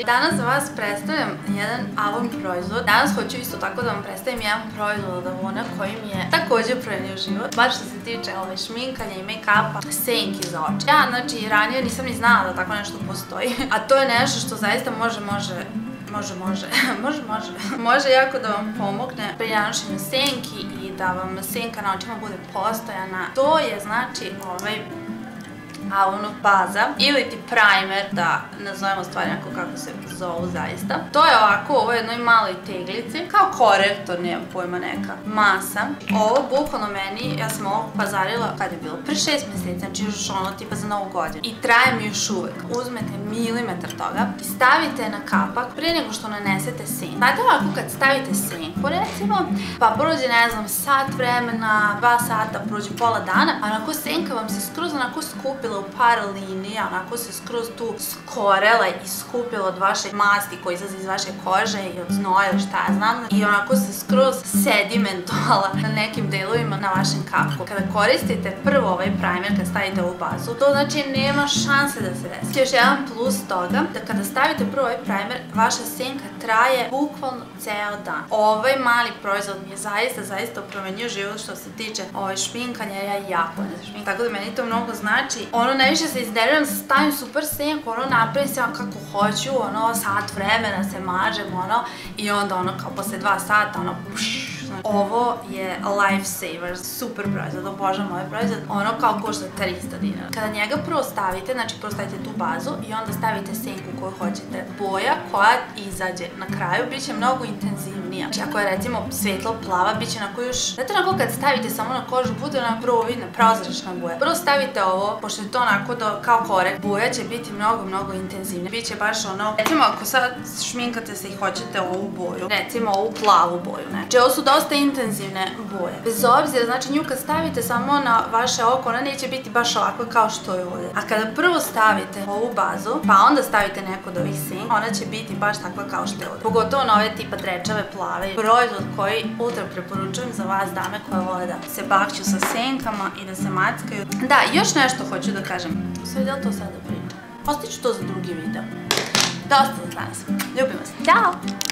danas za vas predstavljam jedan Avon proizvod. Danas hoću isto tako da vam predstavim jedan proizvod od Avona koji mi je također promenio život. Baš što se tiče šminkanja i make-upa, senki za oči. Ja, znači, ranije nisam ni znala da tako nešto postoji. A to je nešto što zaista može jako da vam pomogne pri nanošenju senki i da vam senka na očima bude postojana. To je znači Avonov baza ili ti primer, da nazovemo stvari onako kako se zovu zaista. To je ovako u ovoj jednoj maloj teglici, kao korektor, nemam pojma, neka masa. Ovo bukvalno meni, ja sam ovo pazarila kad je bilo pre 6 mjeseci, znači još ono tipa za novu godinu. I traje mi još uvek. Uzmete milimetar toga i stavite na kapak prije nego što nanesete senku. Znate ovako kad stavite senku recimo, pa prođe ne znam sat vremena, 2 sata, prođe pola dana, a onako senka vam se skroz onako skupila u par linija, onako se skroz tu skorela i skupila od vaše masti koja izlazi iz vaše kože i od znoja ili šta ja znam, i onako se skroz sedimentovala na nekim delovima na vašem kapu. Kada koristite prvo ovaj primer, kad stavite ovu bazu, to znači nema šanse da se desi. Još jedan plus toga, da kada stavite prvo ovaj primer, vaša senka traje bukvalno ceo dan. Ovaj mali proizvod mi je zaista promenio život što se tiče šminkanja, ja jako ne šminkam. Tako da meni to mnogo znači. Najviše se iznerviram, stavim super senku, napravim se kako hoću, sat vremena se mažem, i onda kao posle 2 sata, ovo je lifesaver, super proizvod, obožavam ovaj proizvod, kao košta 300 dinara. Kada njega prvo stavite, znači prvo stavite tu bazu i onda stavite senku koju hoćete. Boja koja izađe na kraju bit će mnogo intenzivnija. Znači ako je recimo svetlo plava, bit će onako još, znate onako kad stavite samo na kožu, bude onako prvo vidna prozračna boja. Prvo stavite ovo, pošto je to onako kao korek, boja će biti mnogo intenzivnija. Biće baš recimo ako sad šminkate se i hoćete ovu boju, recimo ovu plavu boju, znači ovo su dosta intenzivne boje. Bez obzira, znači nju kad stavite samo na vaše oko, ona neće biti baš ovako kao što je ovdje. A kada prvo stavite ovu bazu, pa onda stavite neko od ovih senka, ona će biti baš takva kao što je ovdje. Pogotovo na ove tipa drečave plave. Proizvod koji ultra preporučujem za vas dame koje vole da se bakću sa senkama i da se mackaju. Da, još nešto hoću da kažem. Sve da li to sada pričam? Ostaću to za drugi video. Dosta za danas. Ljubim vas. Ćao!